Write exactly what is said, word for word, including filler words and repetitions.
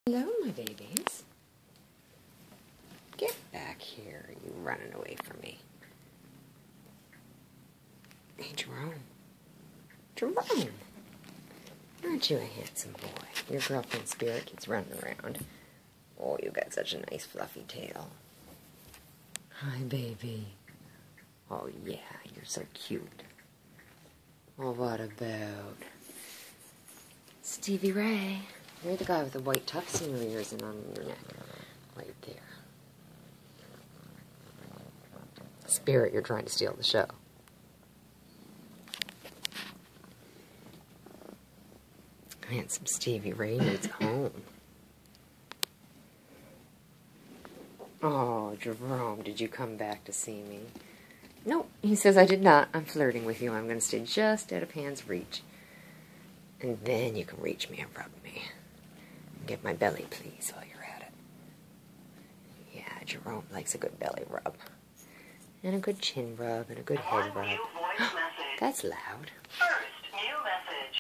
Hello, my babies. Get back here, you running away from me. Hey, Jerome. Jerome! Aren't you a handsome boy? Your girlfriend Spirit keeps running around. Oh, you got such a nice fluffy tail. Hi, baby. Oh, yeah, you're so cute. Oh, what about Stevie Ray? You're the guy with the white tufts in your ears and on your neck. Right there. Spirit, you're trying to steal the show. Handsome Stevie Ray needs a home. Oh, Jerome, did you come back to see me? Nope, he says I did not. I'm flirting with you. I'm going to stay just out of hand's reach. And then you can reach me and rub me. Get my belly, please, while you're at it. Yeah, Jerome likes a good belly rub. And a good chin rub and a good head rub. That's loud.